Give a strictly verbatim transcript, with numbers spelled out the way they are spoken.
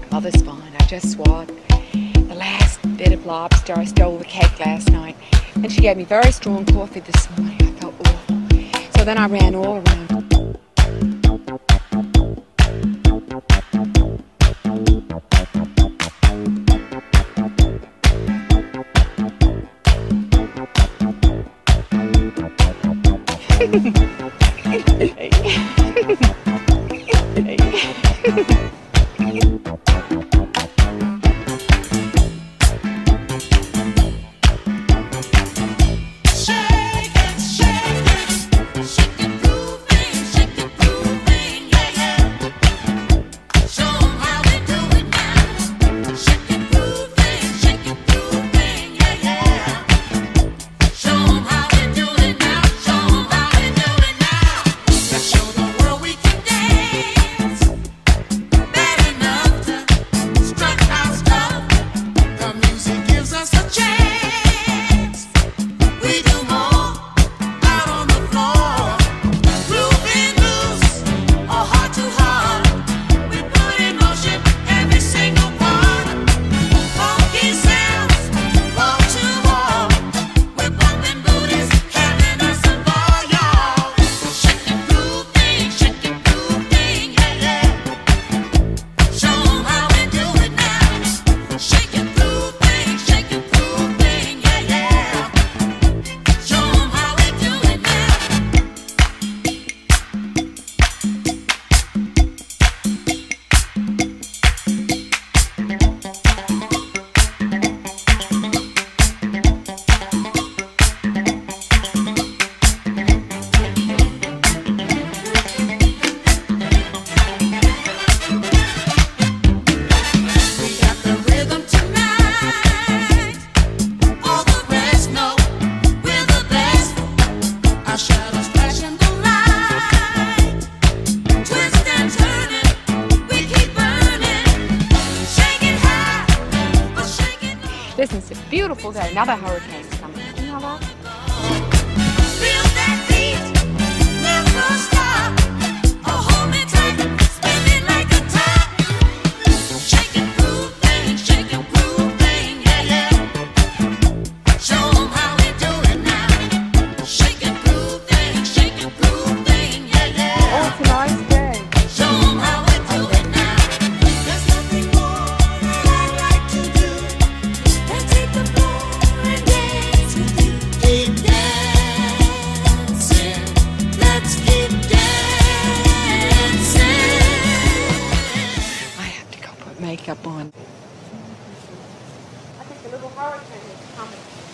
Mother's fine. I just swallowed the last bit of lobster. I stole the cake last night. And she gave me very strong coffee this morning. I felt awful. So then I ran all around. Listen, it's a beautiful day. Another hurricane is coming. You know that? Feel that beat, never stop. Oh, hold me tight, spin it like a top. Shake it, groove thing, shake it, groove thing, yeah, yeah. Show 'em how we do it now. Shake it, groove thing, shake it, groove thing, yeah, yeah. Oh, it's a nice day. Show 'em how we do it now. There's nothing more that I'd like to do than take the floor and dance with you. Keep dancing, let's keep dancing. I have to go put makeup on. I think a little hurricane is coming.